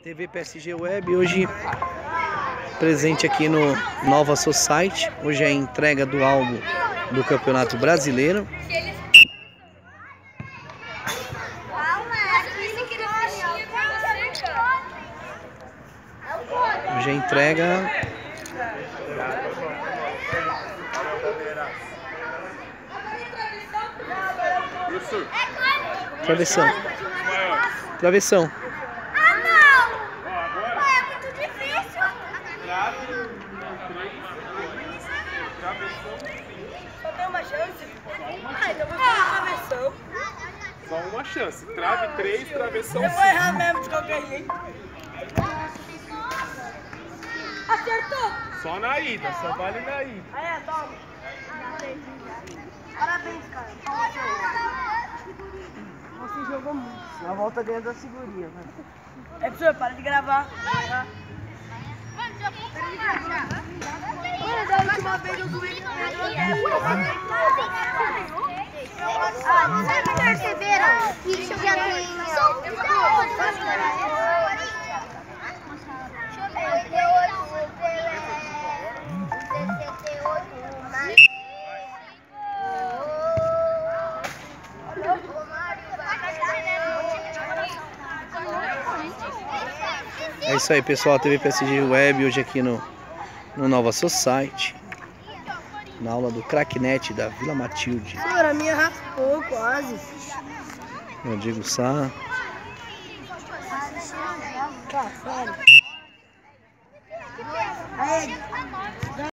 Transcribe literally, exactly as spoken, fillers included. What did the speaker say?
T V P S G Web, hoje presente aqui no Nova Society. Hoje é a entrega do álbum do Campeonato Brasileiro. Hoje é a entrega. Travessão. Travessão. Ah, não! Ué, é muito difícil. Só tem uma chance? Ah, então vou fazer travessão. Só uma chance. Trave três, travessão Eu vou errar mesmo de qualquer jeito. Acertou! Só na ida, só vale na ida. Aí, toma. Parabéns, cara. Você jogou muito. Na volta ganha da segurinha, né? É, professor, para de gravar. Mano, da última vez eu doei com Ah, vocês perceberam que já tem... É isso aí, pessoal. T V P S G Web hoje aqui no, no Nova Society, na aula do Cracknet da Vila Matilde. Senhora, a minha raspou quase. Eu digo Sá. Tá, sério. Aí,